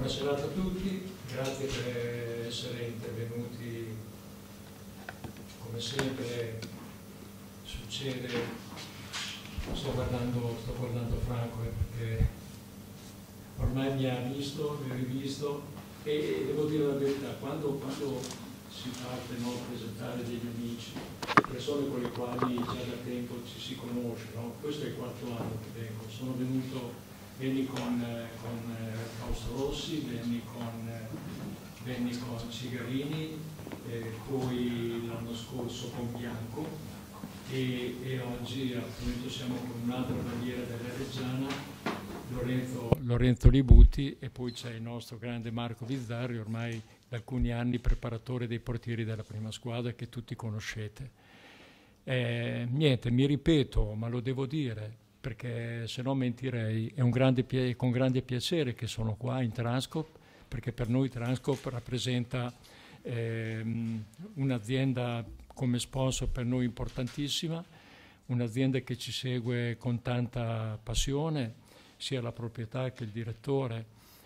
serata a tutti, grazie per essere intervenuti. Come sempre succede, sto guardando Franco perché ormai mi ha visto, mi ha rivisto e devo dire la verità, quando si parte a presentare degli amici, persone con le quali già da tempo ci si conosce, no? Questo è il 4º anno che vengo, venni con Fausto Rossi, venni con Cigarini, poi l'anno scorso con Bianco e oggi appunto siamo con un'altra bandiera della Reggiana, Lorenzo Libutti, e poi c'è il nostro grande Marco Bizzarri, ormai da alcuni anni preparatore dei portieri della prima squadra che tutti conoscete. Niente, mi ripeto, ma lo devo dire, perché se no mentirei, è con grande piacere che sono qua in Transcorp, perché per noi Transcorp rappresenta un'azienda come sponsor per noi importantissima, un'azienda che ci segue con tanta passione, sia la proprietà che il direttore,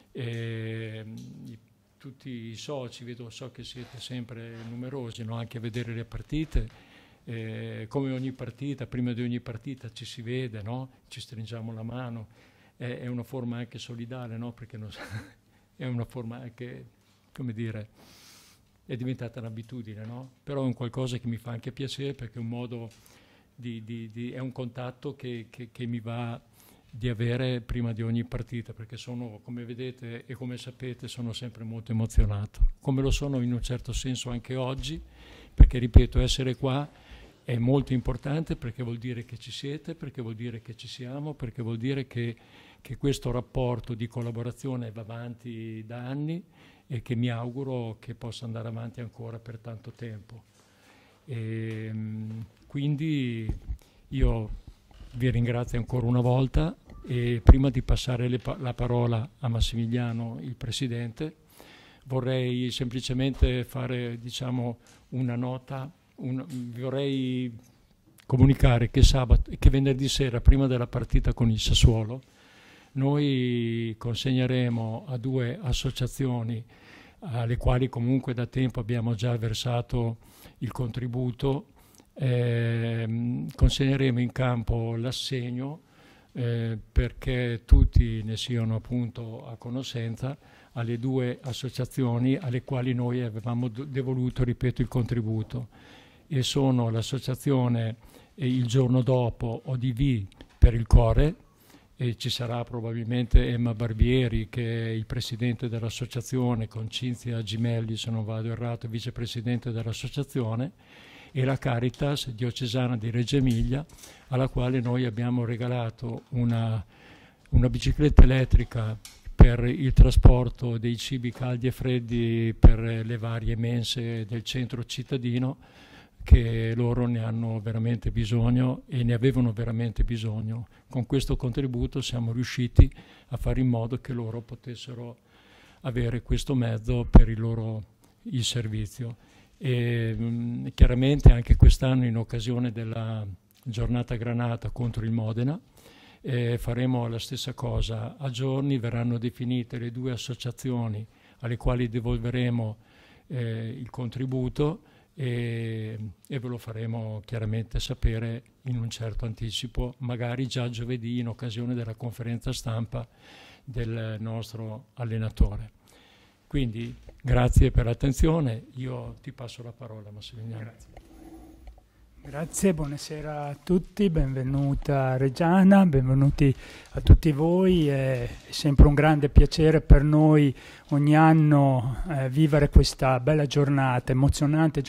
tutti i soci, so che siete sempre numerosi, no? Anche a vedere le partite. Come ogni partita, prima di ogni partita ci si vede, no? Ci stringiamo la mano, è una forma anche solidale, no? Perché è una forma anche, come dire, è diventata un'abitudine, no? Però è un qualcosa che mi fa anche piacere, perché è un modo è un contatto che mi va di avere prima di ogni partita, perché sono, come vedete e come sapete, sono sempre molto emozionato, come lo sono in un certo senso anche oggi, perché ripeto, essere qua è molto importante, perché vuol dire che ci siete, perché vuol dire che ci siamo, perché vuol dire che questo rapporto di collaborazione va avanti da anni e che mi auguro che possa andare avanti ancora per tanto tempo. Quindi io vi ringrazio ancora una volta e prima di passare la parola a Massimiliano, il Presidente, vorrei semplicemente fare, diciamo, una nota. Vorrei comunicare che venerdì sera, prima della partita con il Sassuolo, noi consegneremo a 2 associazioni alle quali comunque da tempo abbiamo già versato il contributo, consegneremo in campo l'assegno perché tutti ne siano appunto a conoscenza, alle 2 associazioni alle quali noi avevamo devoluto, ripeto, il contributo, e sono l'associazione Il Giorno Dopo ODV per il Core, e ci sarà probabilmente Emma Barbieri, che è il presidente dell'associazione, con Cinzia Gimelli, se non vado errato, vicepresidente dell'associazione, e la Caritas diocesana di Reggio Emilia, alla quale noi abbiamo regalato una bicicletta elettrica per il trasporto dei cibi caldi e freddi per le varie mense del centro cittadino, che loro ne hanno veramente bisogno e ne avevano veramente bisogno. Con questo contributo siamo riusciti a fare in modo che loro potessero avere questo mezzo per il servizio. E chiaramente anche quest'anno, in occasione della giornata granata contro il Modena, faremo la stessa cosa. A giorni verranno definite le 2 associazioni alle quali devolveremo il contributo, e ve lo faremo chiaramente sapere in un certo anticipo, magari già giovedì in occasione della conferenza stampa del nostro allenatore. Quindi grazie per l'attenzione, io ti passo la parola, Massimiliano. Grazie, buonasera a tutti, benvenuta Reggiana, benvenuti a tutti voi. È sempre un grande piacere per noi ogni anno vivere questa bella giornata, emozionante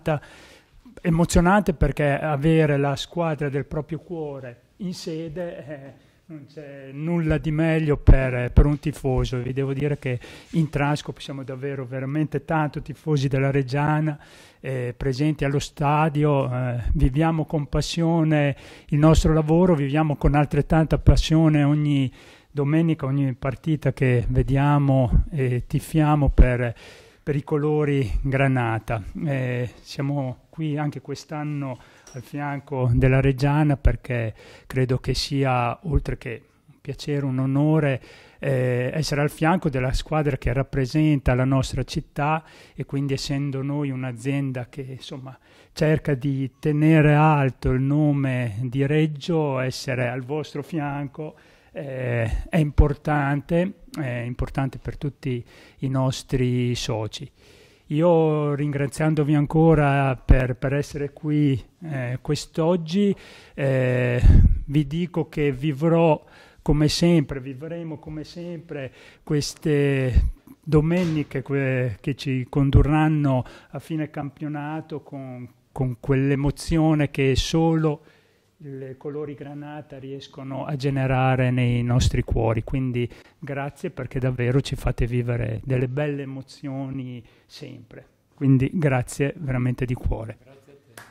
perché avere la squadra del proprio cuore in sede non c'è nulla di meglio per un tifoso. Vi devo dire che in Transcorp siamo davvero veramente tanto tifosi della Reggiana, presenti allo stadio, viviamo con passione il nostro lavoro, viviamo con altrettanta passione ogni domenica, ogni partita che vediamo e tifiamo per i colori granata. Siamo qui anche quest'anno al fianco della Reggiana perché credo che sia, oltre che piacere, un onore essere al fianco della squadra che rappresenta la nostra città, e quindi essendo noi un'azienda che insomma cerca di tenere alto il nome di Reggio, essere al vostro fianco è importante per tutti i nostri soci. Io, ringraziandovi ancora per essere qui quest'oggi, vi dico che vivremo come sempre queste domeniche che ci condurranno a fine campionato con quell'emozione che solo i colori granata riescono a generare nei nostri cuori. Quindi grazie, perché davvero ci fate vivere delle belle emozioni sempre. Quindi grazie veramente di cuore. Grazie a te.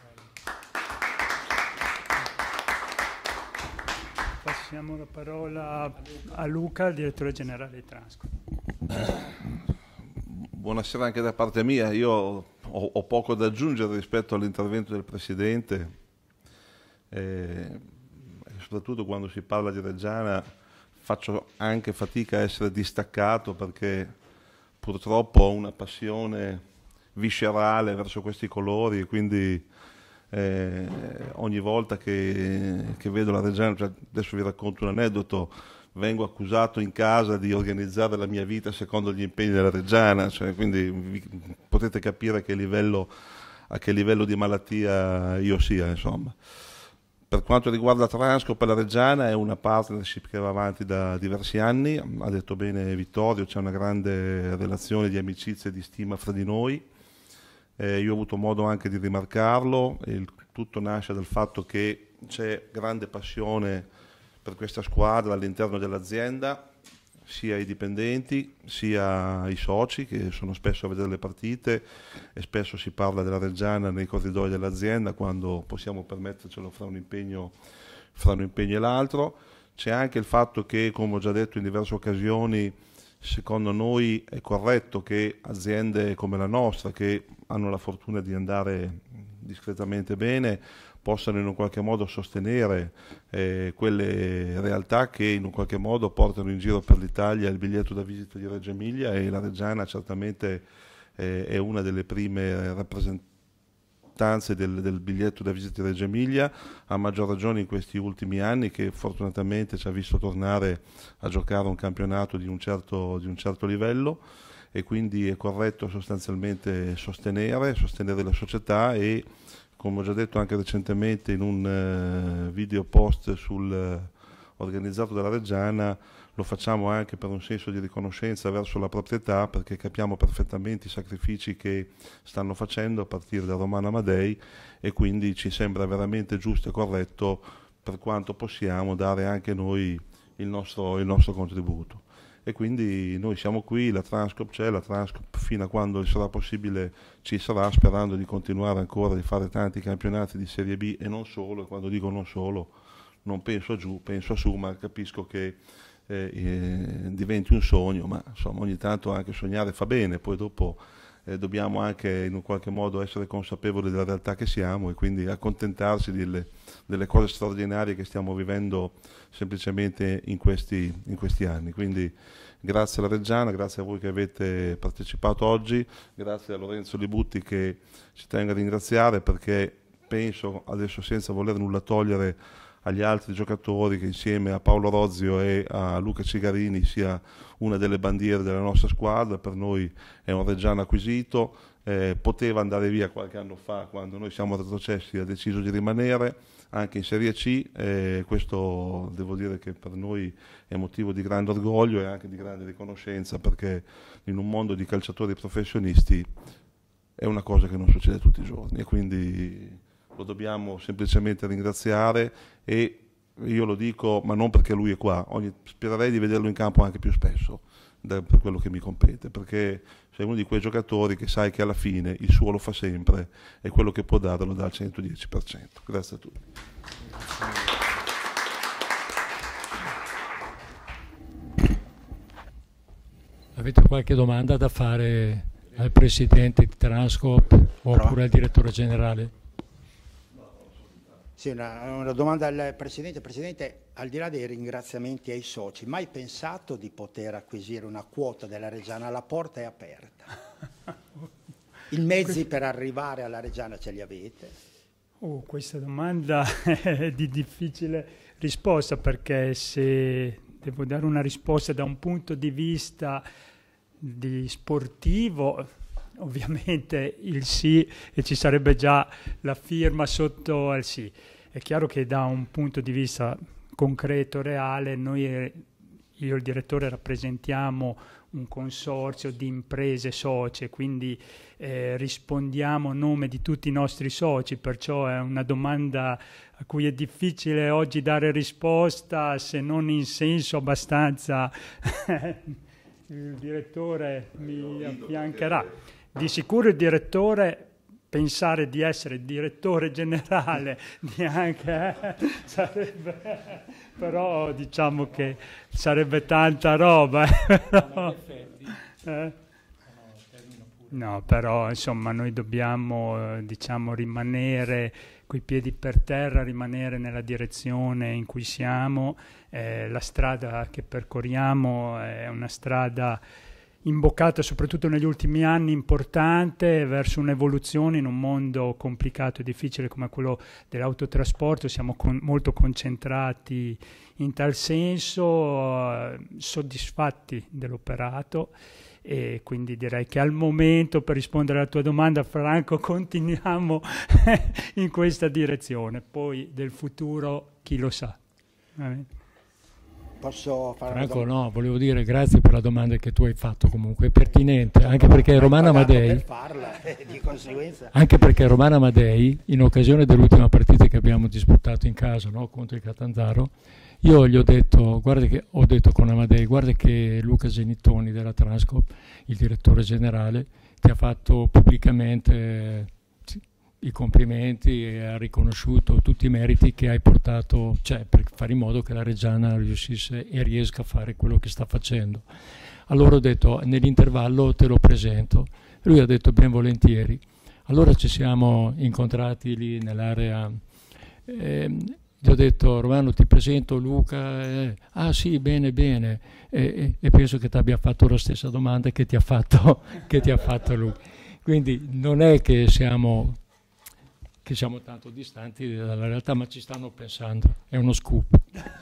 Passiamo la parola a Luca, direttore generale di Transcop. Buonasera anche da parte mia. Io ho poco da aggiungere rispetto all'intervento del Presidente. Soprattutto quando si parla di Reggiana faccio anche fatica a essere distaccato, perché purtroppo ho una passione viscerale verso questi colori, e quindi ogni volta che vedo la Reggiana, cioè adesso vi racconto un aneddoto, vengo accusato in casa di organizzare la mia vita secondo gli impegni della Reggiana, cioè, quindi potete capire a che livello di malattia io sia, insomma. Per quanto riguarda Transcop, la Reggiana è una partnership che va avanti da diversi anni, ha detto bene Vittorio, c'è una grande relazione di amicizia e di stima fra di noi. Io ho avuto modo anche di rimarcarlo, e tutto nasce dal fatto che c'è grande passione per questa squadra all'interno dell'azienda, sia i dipendenti sia i soci che sono spesso a vedere le partite, e spesso si parla della Reggiana nei corridoi dell'azienda quando possiamo permettercelo fra un impegno e l'altro. C'è anche il fatto che, come ho già detto in diverse occasioni, secondo noi è corretto che aziende come la nostra, che hanno la fortuna di andare discretamente bene, possano in un qualche modo sostenere quelle realtà che in un qualche modo portano in giro per l'Italia il biglietto da visita di Reggio Emilia, e la Reggiana certamente è una delle prime rappresentanze del biglietto da visita di Reggio Emilia, a maggior ragione in questi ultimi anni, che fortunatamente ci ha visto tornare a giocare un campionato di un certo livello, e quindi è corretto sostanzialmente sostenere la società. E come ho già detto anche recentemente in un video post organizzato dalla Reggiana, lo facciamo anche per un senso di riconoscenza verso la proprietà, perché capiamo perfettamente i sacrifici che stanno facendo a partire da Romano Amadei, e quindi ci sembra veramente giusto e corretto, per quanto possiamo, dare anche noi il nostro contributo. E quindi noi siamo qui, la Transcop c'è, la Transcop fino a quando sarà possibile ci sarà, sperando di continuare ancora, di fare tanti campionati di Serie B e non solo. E quando dico non solo, non penso a giù, penso a su, ma capisco che diventi un sogno, ma insomma ogni tanto anche sognare fa bene, poi dopo dobbiamo anche in un qualche modo essere consapevoli della realtà che siamo, e quindi accontentarsi delle cose straordinarie che stiamo vivendo semplicemente in questi anni. Quindi grazie alla Reggiana, grazie a voi che avete partecipato oggi, grazie a Lorenzo Libutti, che ci tengo a ringraziare, perché penso, adesso senza voler nulla togliere agli altri giocatori, che insieme a Paolo Rozio e a Luca Cigarini sia una delle bandiere della nostra squadra. Per noi è un Reggiano acquisito, poteva andare via qualche anno fa, quando noi siamo retrocessi, ha deciso di rimanere anche in Serie C, questo devo dire che per noi è motivo di grande orgoglio e anche di grande riconoscenza, perché in un mondo di calciatori professionisti è una cosa che non succede tutti i giorni, e quindi lo dobbiamo semplicemente ringraziare. E io lo dico, ma non perché lui è qua, spererei di vederlo in campo anche più spesso, per quello che mi compete, perché sei uno di quei giocatori che sai che alla fine il suo lo fa sempre, e quello che può dare lo dà al 110%. Grazie a tutti. Avete qualche domanda da fare al Presidente di Transcop oppure al Direttore Generale? Sì, una domanda al Presidente. Presidente, al di là dei ringraziamenti ai soci, mai pensato di poter acquisire una quota della Reggiana? La porta è aperta. I mezzi per arrivare alla Reggiana ce li avete? Questa domanda è di difficile risposta, perché se devo dare una risposta da un punto di vista di sportivo, ovviamente il sì, e ci sarebbe già la firma sotto al sì. È chiaro che da un punto di vista concreto, reale, noi, io e il direttore, rappresentiamo un consorzio di imprese socie, quindi rispondiamo a nome di tutti i nostri soci, perciò è una domanda a cui è difficile oggi dare risposta, se non in senso abbastanza il direttore mi affiancherà. Di sicuro il direttore, pensare di essere direttore generale neanche sarebbe, però diciamo che sarebbe tanta roba. No, però insomma noi dobbiamo diciamo rimanere coi piedi per terra, rimanere nella direzione in cui siamo. La strada che percorriamo è una strada imboccata soprattutto negli ultimi anni, importante, verso un'evoluzione in un mondo complicato e difficile come quello dell'autotrasporto. Siamo molto concentrati in tal senso, soddisfatti dell'operato, e quindi direi che al momento, per rispondere alla tua domanda, Franco, continuiamo in questa direzione, poi del futuro chi lo sa. Posso fare Franco, no, volevo dire grazie per la domanda che tu hai fatto, comunque è pertinente, anche perché Romano Amadei, per farla, di conseguenza. Anche perché Romano Amadei, in occasione dell'ultima partita che abbiamo disputato in casa, no, contro il Catanzaro, io gli ho detto, ho detto con Amadei, guarda che Luca Genittoni della Transcorp, il direttore generale, ti ha fatto pubblicamente i complimenti e ha riconosciuto tutti i meriti che hai portato, cioè per fare in modo che la Reggiana riuscisse e riesca a fare quello che sta facendo. Allora ho detto, nell'intervallo te lo presento. Lui ha detto ben volentieri. Allora ci siamo incontrati lì nell'area, gli ho detto, Romano, ti presento Luca. Ah sì, bene, bene. E penso che ti abbia fatto la stessa domanda che ti ha fatto lui. Quindi non è che siamo tanto distanti dalla realtà, ma ci stanno pensando, è uno scoop.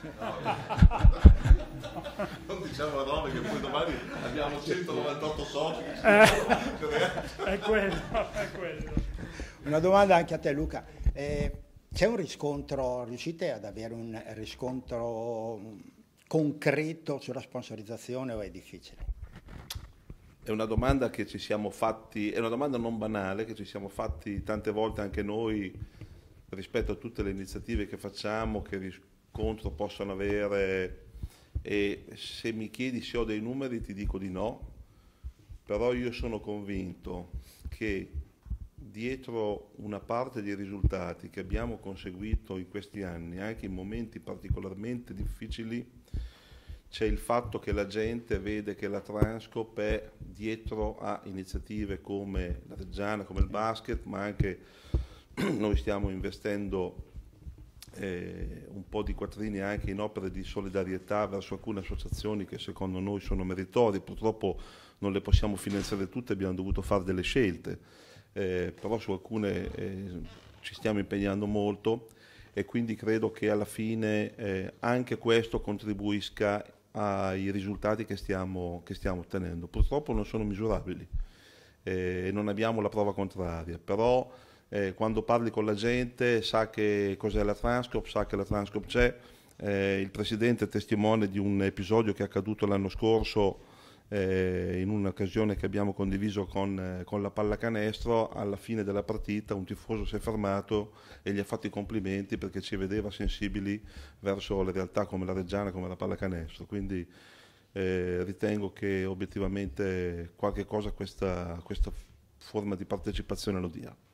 Non diciamo a nome che poi domani abbiamo 198 soci. È quello. Una domanda anche a te, Luca. C'è un riscontro, riuscite ad avere un riscontro concreto sulla sponsorizzazione o è difficile? È una domanda che ci siamo fatti, è una domanda non banale che ci siamo fatti tante volte anche noi rispetto a tutte le iniziative che facciamo, che riscontro possono avere, e se mi chiedi se ho dei numeri ti dico di no, però io sono convinto che dietro una parte dei risultati che abbiamo conseguito in questi anni, anche in momenti particolarmente difficili, c'è il fatto che la gente vede che la Transcorp è dietro a iniziative come la Reggiana, come il basket, ma anche noi stiamo investendo un po' di quattrini anche in opere di solidarietà verso alcune associazioni che secondo noi sono meritorie. Purtroppo non le possiamo finanziare tutte, abbiamo dovuto fare delle scelte, però su alcune ci stiamo impegnando molto, e quindi credo che alla fine anche questo contribuisca ai risultati che stiamo ottenendo. Purtroppo non sono misurabili e non abbiamo la prova contraria, però quando parli con la gente sa che cos'è la Transcorp, sa che la Transcorp c'è. Il Presidente è testimone di un episodio che è accaduto l'anno scorso in un'occasione che abbiamo condiviso con la pallacanestro. Alla fine della partita un tifoso si è fermato e gli ha fatto i complimenti perché ci vedeva sensibili verso le realtà come la Reggiana, come la pallacanestro. Quindi ritengo che obiettivamente qualche cosa questa forma di partecipazione lo dia.